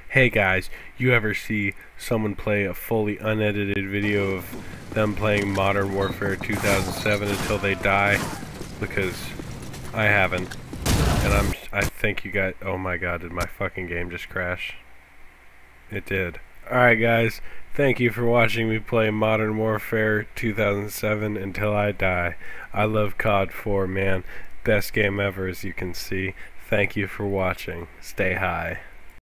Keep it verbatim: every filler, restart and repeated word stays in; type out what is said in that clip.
Hey guys, you ever see someone play a fully unedited video of them playing Modern Warfare two thousand seven until they die? Because I haven't. And I'm I think you got oh my god, did my fucking game just crash? It did. Alright guys, thank you for watching me play Modern Warfare two thousand seven until I die. I love C O D four, man. Best game ever, as you can see. Thank you for watching. Stay high.